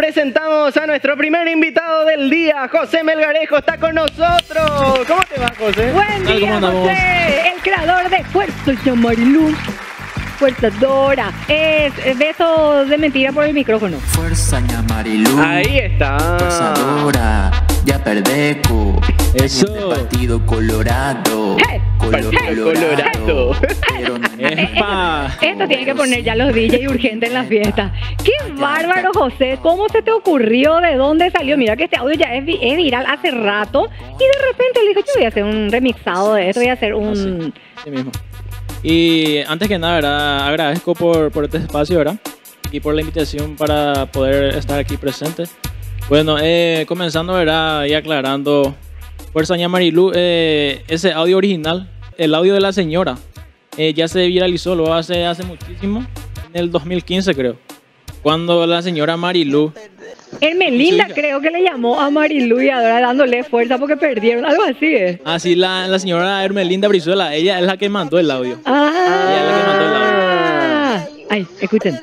presentamos a nuestro primer invitado del día. José Melgarejo está con nosotros. ¿Cómo te va, José? Buen día, José, el creador de Fuerza Yamarilu. Fuerza Dora. Es besos de mentira por el micrófono. Fuerza Yamarilu. Ahí está. Fuerza Dora. Ya perdeco. Eso. En el partido Colorado. Hey, Colorado. Pero no. Esto tiene que poner ya los DJ urgente en la fiesta. ¡Qué bárbaro, José! ¿Cómo se te ocurrió? ¿De dónde salió? Mira que este audio ya es viral hace rato. Y de repente le dijo, yo voy a hacer un remixado de esto. Voy a hacer un... Sí mismo. Y antes que nada, ¿verdad? Agradezco por este espacio, ¿verdad? Y por la invitación para poder estar aquí presente. Bueno, comenzando, ¿verdad? Y aclarando, Fuerza Yamarilu, ese audio original, el audio de la señora, ya se viralizó, lo hace muchísimo, en el 2015 creo, cuando la señora Marilu... Hermelinda Sí. creo que le llamó a Marilu y ahora dándole fuerza porque perdieron, algo así, ¿eh? Ah, sí, la señora Hermelinda Brizuela, ella es la que mandó el audio. Ah, Ella es la que mandó el audio. Ay, escuchen.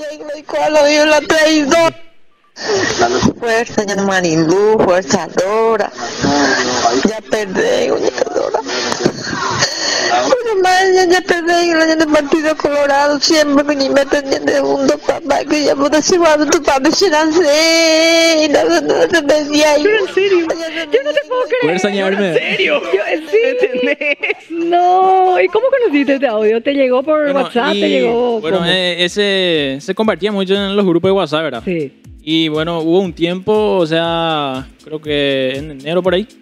Fuerza Yamarilu, Fuerza Dora. Ya perdí, Dora. Bueno, madre, ya perdí en el partido Colorado. Siempre me meten de mundo, papá. Que ya puedo llevar tu papá. Pero en serio, yo no te puedo creer. Fuerza Yamarilu. ¿En serio? Sí. ¿Entendés? No, ¿y cómo conociste este audio? ¿Te llegó por Bueno, WhatsApp? y, ¿Te llegó? bueno, cómo? ese se convertía mucho en los grupos de WhatsApp, ¿verdad? Sí. Y bueno, hubo un tiempo, o sea, creo que en enero por ahí,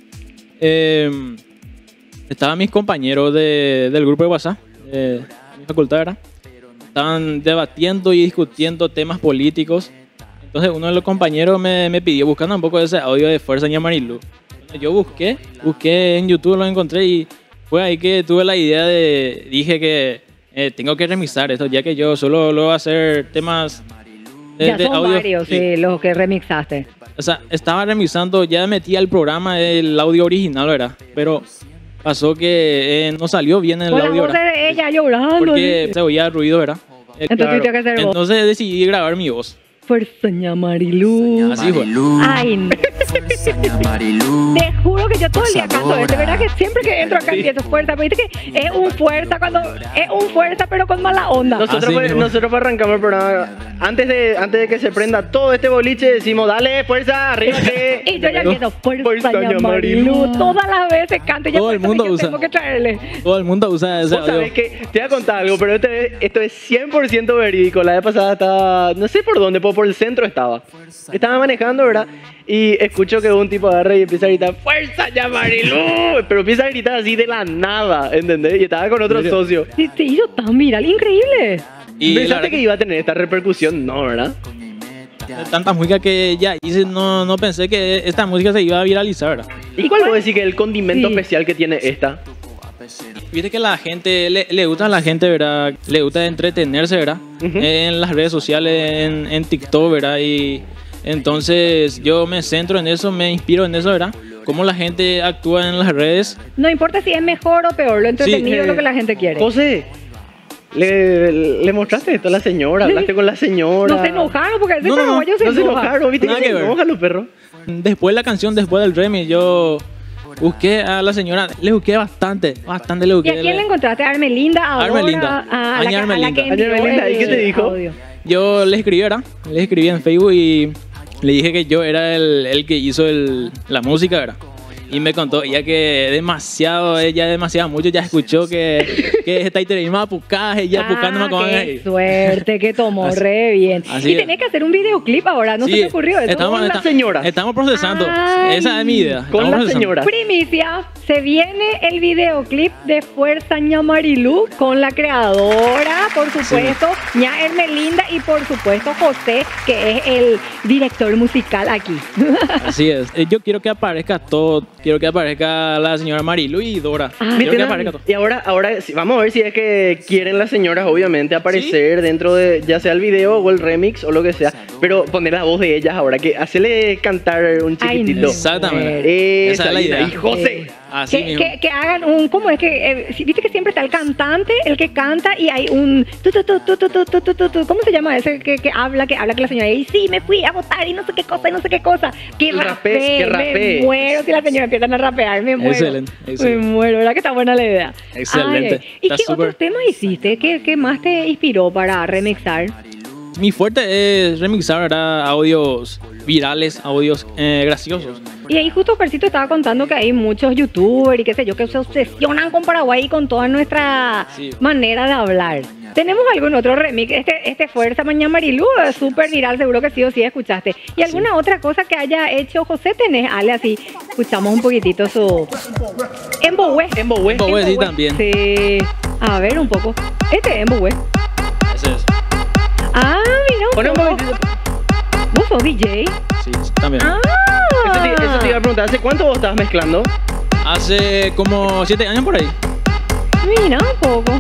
estaban mis compañeros del grupo de WhatsApp, de mi facultad, ¿verdad? Estaban debatiendo y discutiendo temas políticos. Entonces uno de los compañeros me pidió, buscando un poco de ese audio de Fuerza Yamarilu. Entonces yo busqué en YouTube, lo encontré y fue ahí que tuve la idea dije que tengo que remixar esto, ya que yo solo lo voy a hacer temas... Ya son audio, varios, sí, los que remixaste. O sea, estaba remixando, ya metí al programa el audio original, ¿verdad? Pero pasó que no salió bien el Con la audio, voz ¿verdad? de ella llorando. Porque así. se oía ruido, ¿verdad? Entonces tuviste que hacer voz. Entonces decidí grabar mi voz. Fuerza Yamarilu. Así fue. Ay, no. Fuerza Yamarilu. Te juro que yo todo el día canto Fuerza esto. ¿Verdad que Dora. siempre que entro acá empiezo fuerza? Pero viste que es un fuerza cuando... Es un fuerza pero con mala onda. Así mismo. Nosotros arrancamos el programa. Antes de que se prenda todo este boliche, decimos, dale, fuerza, arriba que... Y yo ya quiero Fuerza Fuerza Yamarilu. Yamarilu. Todas las veces canto y ya Todo el por eso mundo yo usa. tengo que traerle. Todo el mundo usa ese Vos audio. sabés que te voy a contar algo, pero esto es 100% verídico. La vez pasada estaba, no sé por dónde, por el centro estaba manejando, ¿verdad? Y escucho que un tipo agarra y empieza a gritar ¡Fuerza Yamarilu! Pero empieza a gritar así de la nada, ¿entendés? Y estaba con otro ¿En serio? socio. Sí, se hizo tan viral, increíble. Y la ¿Pensaste verdad que iba a tener esta repercusión? No, ¿verdad? que tanta música que ya hice, no pensé que esta música se iba a viralizar, ¿verdad? ¿Y cuál puedo decir que es el condimento Sí. especial que tiene esta? Viste que la gente, le gusta a la gente, ¿verdad? Le gusta entretenerse, ¿verdad? Ujú. En las redes sociales, en TikTok, ¿verdad? Y entonces yo me centro en eso, me inspiro en eso, ¿verdad? Cómo la gente actúa en las redes. No importa si es mejor o peor, lo entretenido es lo que la gente quiere. José, ¿le mostraste esto a la señora? ¿Hablaste con la señora? No se enojaron porque ese No, no, paraguayo se No se enoja. enojaron, ¿viste? Nada Que se que ver. enojan los perros. Después de la canción, después del remix, yo busqué a la señora, le busqué bastante le ¿Y busqué. a quién le encontraste? ¿A Armelinda? ¿A Dora? Armelinda. A la Aña Armelinda. que envió Aña Armelinda, ¿y qué te el dijo? audio. Yo le escribí, ¿verdad? Le escribí en Facebook y le dije que yo era el que hizo la música, ¿verdad? Y me contó ella que demasiado mucho, ya escuchó que está ahí más pucada, ella pucando con qué suerte que tomó Así- re bien. así Y es. tenés que hacer un videoclip ahora, ¿no se te ocurrió eso? Con la señora. Estamos procesando, Ay. esa es mi idea. Con estamos la procesando. señora. Primicia, se viene el videoclip de Fuerza Yamarilu con la creadora, por supuesto, Ña Hermelinda y por supuesto José, que es el director musical aquí. Así es. Yo quiero que aparezca todo. Quiero que aparezca la señora Marilu y Dora. Quiero que aparezca todo. Y ahora sí, vamos a ver si es que quieren las señoras, obviamente, aparecer dentro de ya sea el video o el remix o lo que sea. Pero poner la voz de ellas ahora, que hacerle cantar un Ay, chiquitito. no. Exactamente. Esa es la idea. Y José, Así mismo. Que hagan un, ¿cómo es que? Viste que siempre está el cantante, el que canta y hay un ¿cómo se llama ese que habla que la señora y sí, me fui a votar y no sé qué cosa, y no sé qué cosa. Que El rapee, rapee. me muero si la señora empiezan a rapear, me muero. Excelente, excelente. Me muero, ¿verdad que está buena la idea? Excelente. ¿Y Está qué súper. otros temas hiciste? ¿Qué más te inspiró para remixar? Mi fuerte es remixar, ¿verdad? Audios virales, audios graciosos. Y ahí justo Percito estaba contando que hay muchos youtubers y qué sé yo que se obsesionan con Paraguay y con toda nuestra Sí. manera de hablar. ¿Tenemos algún otro remix? Este Fuerza Mañana Marilú es súper viral, seguro que sí o sí escuchaste. ¿Y alguna otra cosa que haya hecho José? ¿Tenés, Ale? Así, escuchamos un poquitito su... Embohue. Embohue. Embohue, sí, también. Sí. A ver, un poco. Este Embohue. Ese es. Ah, mira Pon un un poco. poquitito. ¿Vos sos DJ? Sí, también. Ah. Eso te iba a preguntar, ¿hace cuánto vos estabas mezclando? Hace como 7 años por ahí. Mira un poco.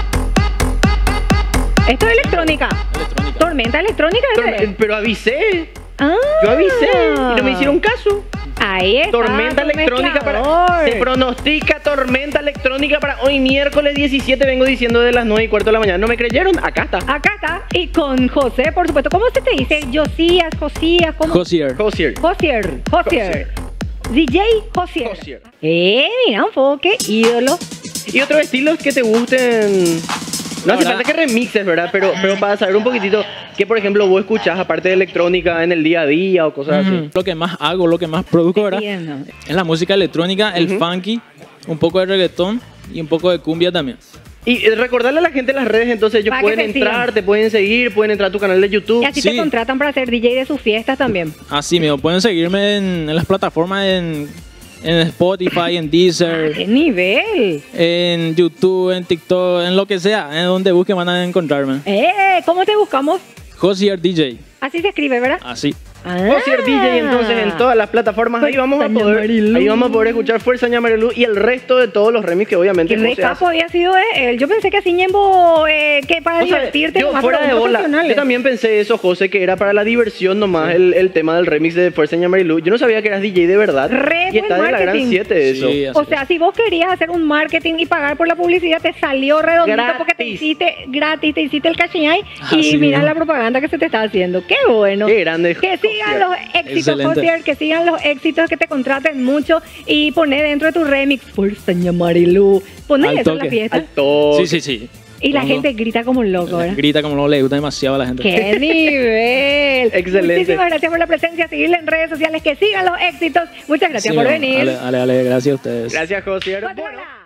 Esto es electrónica. Electrónica. Tormenta electrónica. ese. Pero avisé. Ah. Yo avisé y no me hicieron caso. Ahí está. Tormenta tu electrónica mezclador. para... Se pronostica tormenta electrónica para hoy miércoles 17. Vengo diciendo de las 9:15 de la mañana. ¿No me creyeron? Acá está. Acá está. Y con José, por supuesto. ¿Cómo se te dice? Josías, ¿cómo? Josier. Josier. Josier. DJ Josier. Josier. Mira un poco, qué ídolo. Y otros estilos que te gusten. No hace La falta que verdad- remixes, ¿verdad? Pero para saber un poquitito qué, por ejemplo, vos escuchás aparte de electrónica en el día a día o cosas así. Lo que más hago, lo que más produzco, ¿verdad? Entiendo. Es la música electrónica, el funky, un poco de reggaetón y un poco de cumbia también. Y recordarle a la gente en las redes, entonces ellos Para que pueden te entrar, sigan. te pueden seguir, pueden entrar a tu canal de YouTube. Y así Sí. te contratan para ser DJ de sus fiestas también. Así mismo, pueden seguirme en las plataformas en Spotify, en Ah, Deezer, ¡Qué nivel! en YouTube, en TikTok, en lo que sea, en donde busquen van a encontrarme. ¿Cómo te buscamos? Josier DJ, Así se escribe, ¿verdad? así. Josier DJ, entonces en todas las plataformas ahí vamos a poder escuchar Fuerza Ñamarelú y el resto de todos los remix que obviamente Qué José re capo hace. había sido él. Yo pensé que así Ñembo, que para O sea, divertirte yo nomás, fuera pero de muy bola, profesionales. yo también pensé eso, José, que era para la diversión nomás el tema del remix de Fuerza Ñamarelú. Yo no sabía que eras DJ de verdad. Re Y está buen de la gran marketing. 7 eso. Sí, así O sea, si vos querías hacer un marketing y pagar por la publicidad, te salió redondito Gratis. porque te hiciste gratis, te hiciste el cachiñay y Así mira mismo. la propaganda que se te está haciendo. ¡Qué bueno! Qué grande, Que sigan Josier. los éxitos, Excelente. Josier, que sigan los éxitos, que te contraten mucho y poner dentro de tu remix Fuerza Ñamarilú. Poner Al eso en la toque. fiesta. Al toque. Sí. Y la Cuando- gente grita como un loco, ¿verdad? Grita como no le gusta demasiado a la gente. ¡Qué nivel! Excelente. Muchísimas gracias por la presencia. Seguirle en redes sociales. Que sigan los éxitos. Muchas gracias Sí, por no, venir. Ale, gracias a ustedes. Gracias, Josier. Guatemala. Bueno,